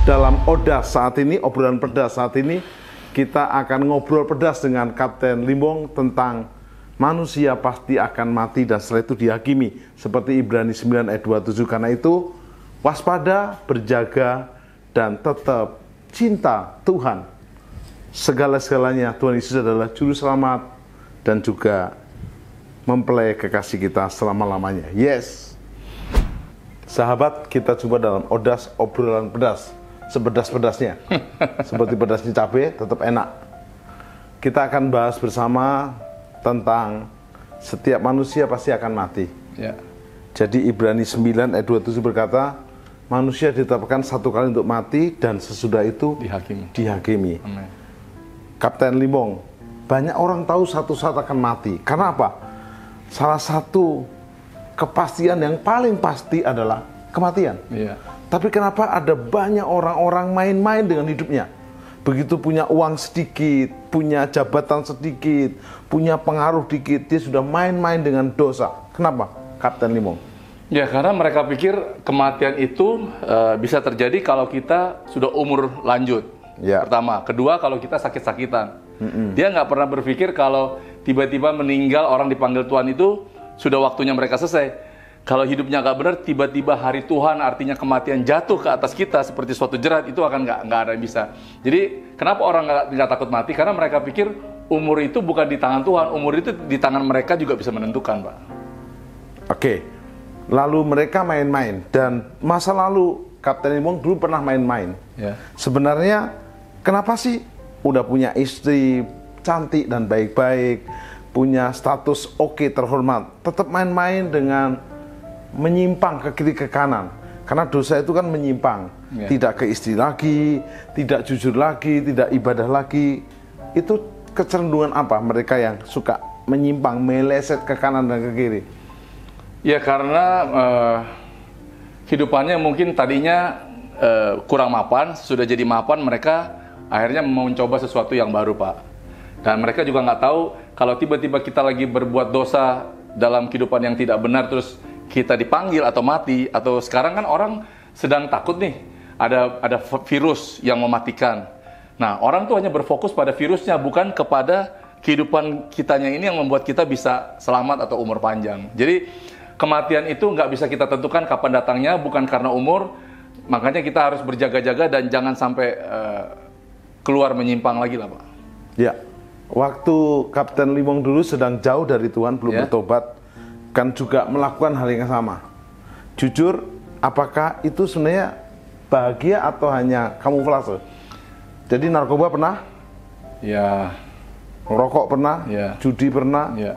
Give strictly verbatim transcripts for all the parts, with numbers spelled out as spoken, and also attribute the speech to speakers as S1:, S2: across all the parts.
S1: Dalam Odas saat ini, obrolan pedas saat ini, kita akan ngobrol pedas dengan Kapten Limbong tentang manusia pasti akan mati dan setelah itu dihakimi. Seperti Ibrani sembilan ayat dua puluh tujuh. Karena itu, waspada, berjaga, dan tetap cinta Tuhan. Segala-segalanya Tuhan Yesus adalah Juru Selamat dan juga mempelai kekasih kita selama-lamanya. Yes. Sahabat, kita coba dalam Odas obrolan pedas. Sepedas-pedasnya. Seperti pedasnya cabai, tetap enak. Kita akan bahas bersama tentang setiap manusia pasti akan mati.
S2: Ya.
S1: Jadi Ibrani sembilan ayat dua puluh tujuh berkata, manusia ditetapkan satu kali untuk mati dan sesudah itu
S2: Dihakimi.
S1: dihakimi.
S2: Amen.
S1: Kapten Limbong, banyak orang tahu satu saat akan mati. Karena apa? Salah satu kepastian yang paling pasti adalah kematian.
S2: Iya.
S1: Tapi kenapa ada banyak orang-orang main-main dengan hidupnya? Begitu punya uang sedikit, punya jabatan sedikit, punya pengaruh dikit, dia sudah main-main dengan dosa. Kenapa, Kapten Limbong?
S2: Ya, karena mereka pikir kematian itu uh, bisa terjadi kalau kita sudah umur lanjut.
S1: Ya.
S2: Pertama. Kedua, kalau kita sakit-sakitan. Mm-mm. Dia nggak pernah berpikir kalau tiba-tiba meninggal orang dipanggil Tuhan itu sudah waktunya mereka selesai. Kalau hidupnya nggak benar, tiba-tiba hari Tuhan artinya kematian jatuh ke atas kita seperti suatu jerat, itu akan nggak nggak ada yang bisa. Jadi kenapa orang nggak nggak takut mati? Karena mereka pikir umur itu bukan di tangan Tuhan, umur itu di tangan mereka juga bisa menentukan, Pak.
S1: Oke, lalu mereka main-main dan masa lalu Kapten Limbong dulu pernah main-main.
S2: Ya.
S1: Sebenarnya kenapa sih udah punya istri cantik dan baik-baik, punya status oke terhormat, tetap main-main dengan menyimpang ke kiri ke kanan? Karena dosa itu kan menyimpang, ya. Tidak ke istri lagi, tidak jujur lagi, tidak ibadah lagi. Itu kecenderungan apa mereka yang suka menyimpang, meleset ke kanan dan ke kiri?
S2: Ya karena uh, hidupannya mungkin tadinya uh, kurang mapan, sudah jadi mapan, mereka akhirnya mau mencoba sesuatu yang baru, Pak. Dan mereka juga nggak tahu kalau tiba-tiba kita lagi berbuat dosa dalam kehidupan yang tidak benar, terus kita dipanggil atau mati, atau sekarang kan orang sedang takut nih, ada ada virus yang mematikan. Nah, orang tuh hanya berfokus pada virusnya, bukan kepada kehidupan kitanya ini yang membuat kita bisa selamat atau umur panjang. Jadi kematian itu nggak bisa kita tentukan kapan datangnya, bukan karena umur. Makanya kita harus berjaga-jaga dan jangan sampai uh, keluar menyimpang lagi lah, Pak.
S1: Ya, waktu Kapten Limbong dulu sedang jauh dari Tuhan, belum
S2: Ya.
S1: bertobat, kan juga melakukan hal yang sama. Jujur, apakah itu sebenarnya bahagia atau hanya kamuflase? Jadi narkoba pernah?
S2: Ya.
S1: Merokok pernah?
S2: Ya.
S1: Judi pernah?
S2: Ya.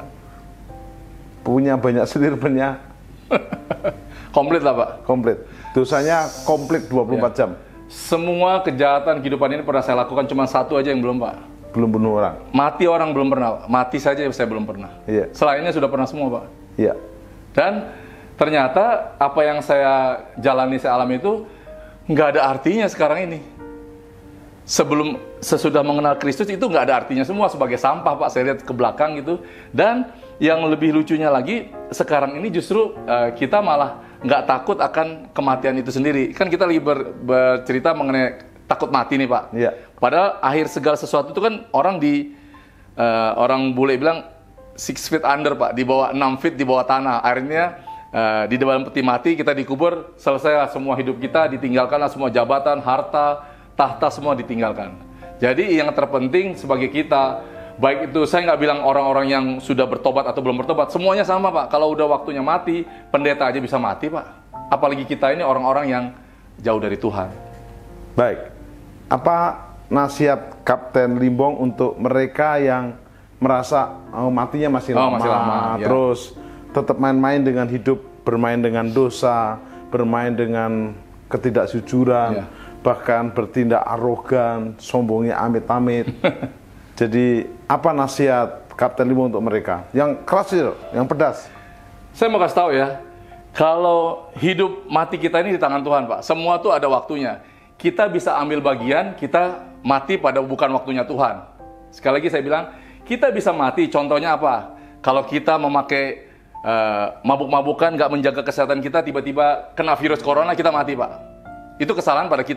S1: Punya banyak selir punya?
S2: Komplit lah, Pak.
S1: Komplit. Dosanya komplit dua puluh empat
S2: Ya.
S1: jam.
S2: Semua kejahatan kehidupan ini pernah saya lakukan, cuma satu aja yang belum, Pak.
S1: Belum bunuh orang?
S2: Mati orang belum pernah, Pak. Mati saja saya belum pernah.
S1: Iya.
S2: Selainnya sudah pernah semua, Pak.
S1: Iya.
S2: Dan ternyata apa yang saya jalani, saya alami itu nggak ada artinya sekarang ini. Sebelum, sesudah mengenal Kristus itu nggak ada artinya semua, sebagai sampah, Pak. Saya lihat ke belakang gitu. Dan yang lebih lucunya lagi, sekarang ini justru uh, kita malah nggak takut akan kematian itu sendiri. Kan kita lagi ber, bercerita mengenai takut mati nih, Pak.
S1: Iya.
S2: Padahal akhir segala sesuatu itu kan orang di uh, orang bule bilang six feet under, Pak, di bawah enam feet di bawah tanah. Akhirnya uh, di dalam peti mati kita dikubur, selesai semua hidup kita, ditinggalkanlah semua jabatan, harta, tahta, semua ditinggalkan. Jadi yang terpenting sebagai kita, baik itu saya nggak bilang orang-orang yang sudah bertobat atau belum bertobat, semuanya sama, Pak. Kalau udah waktunya mati, pendeta aja bisa mati, Pak. Apalagi kita ini orang-orang yang jauh dari Tuhan.
S1: Baik. Apa nasihat Kapten Limbong untuk mereka yang merasa oh, matinya masih
S2: Oh,
S1: lama,
S2: masih lama, ya.
S1: terus tetap main-main dengan hidup, bermain dengan dosa, bermain dengan ketidakjujuran,
S2: ya.
S1: bahkan bertindak arogan, sombongnya amit-amit. Jadi apa nasihat Kapten Limbong untuk mereka? Yang keras, yang pedas.
S2: Saya mau kasih tahu ya, kalau hidup mati kita ini di tangan Tuhan, Pak. Semua tuh ada waktunya. Kita bisa ambil bagian, kita mati pada bukan waktunya Tuhan. Sekali lagi saya bilang, kita bisa mati, contohnya apa? Kalau kita memakai uh, mabuk-mabukan, nggak menjaga kesehatan kita, tiba-tiba kena virus corona, kita mati, Pak. Itu kesalahan pada kita.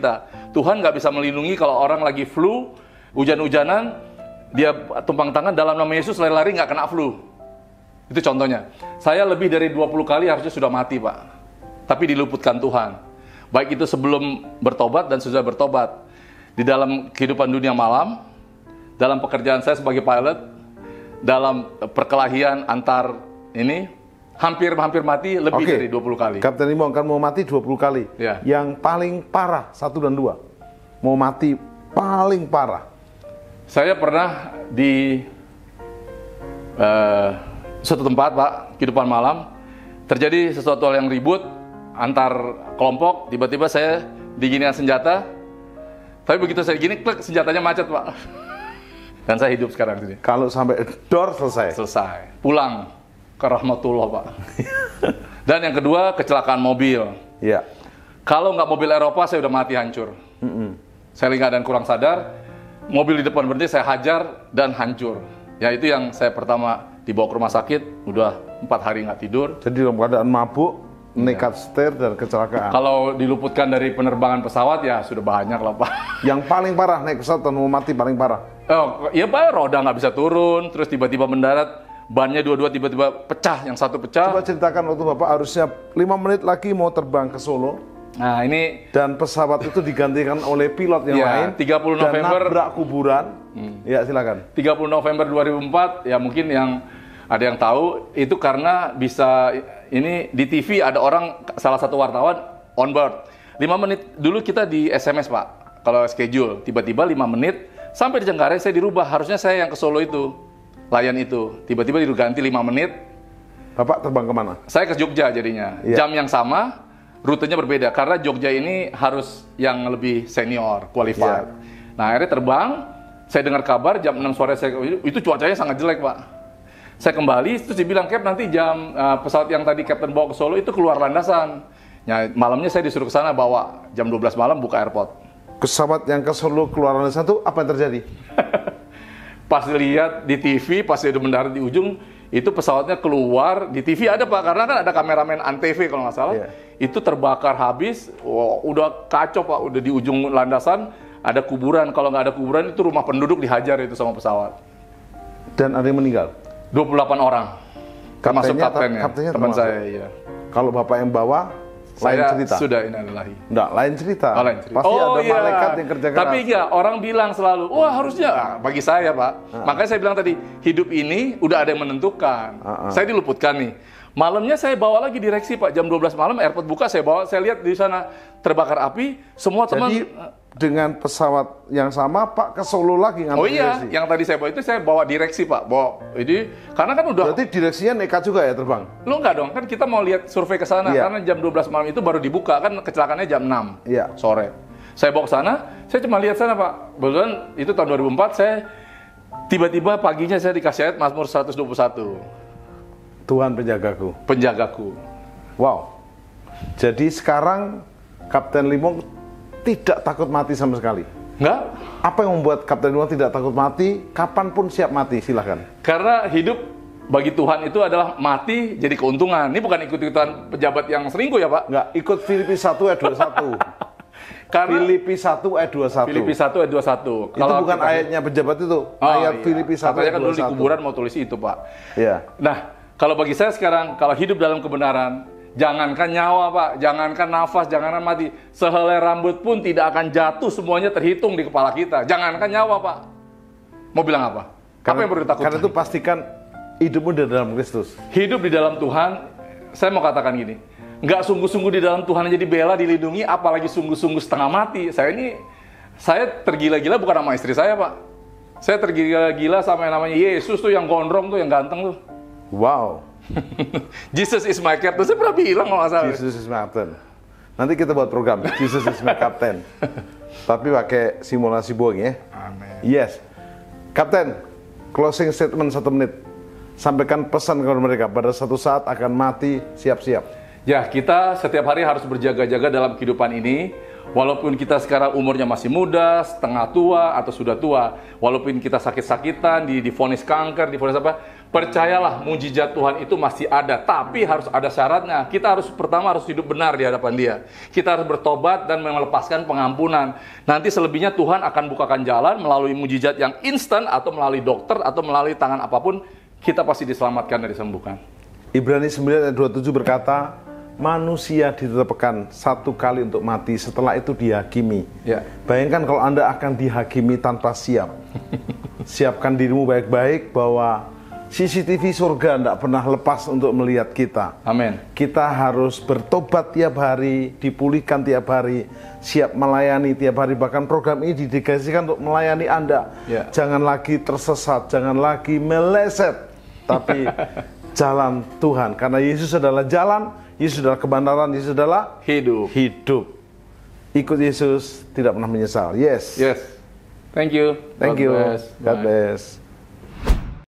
S2: Tuhan nggak bisa melindungi kalau orang lagi flu, hujan-hujanan, dia tumpang tangan dalam nama Yesus lari-lari nggak kena flu. Itu contohnya. Saya lebih dari dua puluh kali harusnya sudah mati, Pak. Tapi diluputkan Tuhan. Baik itu sebelum bertobat dan sudah bertobat. Di dalam kehidupan dunia malam, dalam pekerjaan saya sebagai pilot, dalam perkelahian antar ini, hampir-hampir mati lebih
S1: Oke.
S2: dari dua puluh kali.
S1: Kapten Limbong kan mau mati dua puluh kali.
S2: Ya.
S1: Yang paling parah, satu dan dua. Mau mati paling parah.
S2: Saya pernah di uh, suatu tempat, Pak, kehidupan malam, terjadi sesuatu hal yang ribut antar kelompok, tiba-tiba saya diginikan senjata, tapi begitu saya gini, klik, senjatanya macet, Pak. Dan saya hidup sekarang sini.
S1: Kalau sampai door selesai.
S2: Selesai. Pulang ke rahmatullah, Pak. Dan yang kedua, kecelakaan mobil.
S1: Iya.
S2: Kalau nggak mobil Eropa, saya udah mati hancur.
S1: Mm-mm.
S2: Saya ingat dan kurang sadar, mobil di depan berhenti, saya hajar dan hancur. Ya itu yang saya pertama dibawa ke rumah sakit, udah empat hari nggak tidur.
S1: Jadi dalam keadaan mabuk, nekat setir dan kecelakaan.
S2: Kalau diluputkan dari penerbangan pesawat ya sudah banyak lah, Pak.
S1: Yang paling parah naik pesawat dan mau mati paling parah.
S2: Oh, iya, Pak, roda nggak bisa turun, terus tiba-tiba mendarat, bannya dua-dua tiba-tiba pecah, yang satu pecah.
S1: Coba ceritakan waktu Bapak harusnya lima menit lagi mau terbang ke Solo.
S2: Nah ini
S1: Dan pesawat itu digantikan oleh pilot yang
S2: ya,
S1: lain.
S2: tiga puluh November.
S1: Dan nabrak kuburan. Hmm. Ya silakan.
S2: tiga puluh November dua ribu empat, ya mungkin yang ada yang tahu, itu karena bisa, ini di T V ada orang, salah satu wartawan on board. lima menit dulu kita di S M S, Pak, kalau schedule. Tiba-tiba lima menit, sampai di Cengkareng saya dirubah. Harusnya saya yang ke Solo itu, layan itu. Tiba-tiba diganti lima menit.
S1: Bapak terbang kemana?
S2: Saya ke Jogja jadinya.
S1: Iya.
S2: Jam yang sama, rutenya berbeda. Karena Jogja ini harus yang lebih senior, qualified.
S1: Iya.
S2: Nah akhirnya terbang, saya dengar kabar jam enam sore, saya, itu cuacanya sangat jelek, Pak. Saya kembali, terus dibilang, Cap, nanti jam uh, pesawat yang tadi Captain bawa ke Solo itu keluar landasan. Ya, malamnya saya disuruh ke sana, bawa jam dua belas malam buka airport.
S1: Pesawat yang ke Solo keluar landasan itu apa yang terjadi?
S2: Pas dilihat di T V, pas dia udah mendarat di ujung, itu pesawatnya keluar, di T V ada, Pak, karena kan ada kameramen Antv kalau nggak salah.
S1: Iya.
S2: Itu terbakar habis, wow, udah kacau, Pak, udah di ujung landasan, ada kuburan. Kalau nggak ada kuburan, itu rumah penduduk dihajar itu sama pesawat.
S1: Dan ada yang meninggal?
S2: dua puluh delapan orang, termasuk
S1: Kaptennya,
S2: kaptennya,
S1: kaptennya
S2: teman
S1: termasuk?
S2: saya, iya.
S1: Kalau Bapak yang bawa, lain
S2: Saya
S1: cerita?
S2: sudah innalillahi.
S1: Enggak, lain cerita.
S2: Oh, lain cerita.
S1: Pasti
S2: Oh,
S1: ada
S2: iya.
S1: malaikat yang kerja keras.
S2: Tapi enggak, orang bilang selalu, wah harusnya, ah, bagi saya, Pak.
S1: Ah.
S2: Makanya saya bilang tadi, hidup ini udah ada yang menentukan.
S1: Ah, ah.
S2: Saya diluputkan nih. Malamnya saya bawa lagi direksi, Pak. Jam dua belas malam, airport buka, saya bawa, saya lihat di sana terbakar api, semua teman.
S1: Jadi dengan pesawat yang sama, Pak ke Solo lagi ngambil
S2: Oh iya,
S1: direksi?
S2: yang tadi saya bawa itu saya bawa direksi, Pak. Bawa, jadi karena kan udah.
S1: Berarti direksinya nekat juga ya terbang?
S2: Lu enggak dong, kan kita mau lihat survei ke sana,
S1: Iya.
S2: karena jam dua belas malam itu baru dibuka, kan kecelakaannya jam enam
S1: Iya.
S2: sore. Saya bawa ke sana, saya cuma lihat sana, Pak. Kebetulan itu tahun dua ribu empat, saya tiba-tiba paginya saya dikasih ayat Mazmur seratus dua puluh satu.
S1: Tuhan penjagaku.
S2: Penjagaku.
S1: Wow. Jadi sekarang Kapten Limbong tidak takut mati sama sekali.
S2: Enggak,
S1: Apa yang membuat Kapten Limbong tidak takut mati? Kapanpun siap mati, silahkan.
S2: karena hidup bagi Tuhan itu adalah mati jadi keuntungan. Ini bukan ikut-ikutan pejabat yang selingkuh ya, Pak.
S1: Enggak, ikut Filipi satu ayat dua puluh satu.
S2: Karena
S1: Filipi satu ayat dua puluh satu.
S2: Filipi satu ayat dua puluh satu.
S1: Itu bukan ayatnya pejabat itu.
S2: Oh,
S1: ayat
S2: iya.
S1: Filipi satu
S2: Katanya
S1: ayat
S2: kan
S1: dua
S2: dulu
S1: puluh
S2: di
S1: satu.
S2: kuburan mau tulis itu, Pak.
S1: Iya.
S2: Nah, kalau bagi saya sekarang, kalau hidup dalam kebenaran, jangankan nyawa, Pak, jangankan nafas, jangankan mati, sehelai rambut pun tidak akan jatuh, semuanya terhitung di kepala kita. Jangankan nyawa, Pak. Mau bilang apa? Apa yang perlu ditakutkan?
S1: Karena itu pastikan hidupmu di dalam Kristus.
S2: Hidup di dalam Tuhan, saya mau katakan gini, nggak sungguh-sungguh di dalam Tuhan jadi bela, dilindungi, apalagi sungguh-sungguh setengah mati. Saya ini, saya tergila-gila bukan sama istri saya, Pak. Saya tergila-gila sama yang namanya Yesus tuh, yang gondrong tuh, yang ganteng tuh.
S1: Wow.
S2: Jesus is my captain. Saya pernah bilang kalau nggak salah.
S1: Jesus is my captain. Nanti kita buat program Jesus is my captain. Tapi pakai simulasi Boeing ya.
S2: Amin.
S1: Yes. Kapten, closing statement satu menit. Sampaikan pesan kepada mereka, pada satu saat akan mati, siap-siap.
S2: Ya, kita setiap hari harus berjaga-jaga dalam kehidupan ini. Walaupun kita sekarang umurnya masih muda, setengah tua, atau sudah tua, walaupun kita sakit-sakitan, di divonis kanker, divonis apa, percayalah mujizat Tuhan itu masih ada. Tapi harus ada syaratnya. Kita harus pertama harus hidup benar di hadapan Dia. Kita harus bertobat dan melepaskan pengampunan. Nanti selebihnya Tuhan akan bukakan jalan melalui mujizat yang instan, atau melalui dokter, atau melalui tangan apapun, kita pasti diselamatkan dan disembuhkan.
S1: Ibrani sembilan ayat dua puluh tujuh berkata, manusia ditetapkan satu kali untuk mati, setelah itu dihakimi.
S2: Ya.
S1: Bayangkan kalau Anda akan dihakimi tanpa siap. Siapkan dirimu baik-baik bahwa C C T V surga tidak pernah lepas untuk melihat kita.
S2: Amin.
S1: Kita harus bertobat tiap hari, dipulihkan tiap hari, siap melayani tiap hari. Bahkan program ini didedikasikan untuk melayani Anda.
S2: Ya.
S1: Jangan lagi tersesat, jangan lagi meleset, tapi jalan Tuhan. Karena Yesus adalah jalan, Yesus adalah kebenaran, Yesus adalah
S2: Hidup.
S1: hidup. Ikut Yesus, tidak pernah menyesal. Yes.
S2: Yes. Thank you.
S1: Thank
S2: God
S1: you.
S2: bless.
S1: God
S2: Bye.
S1: bless.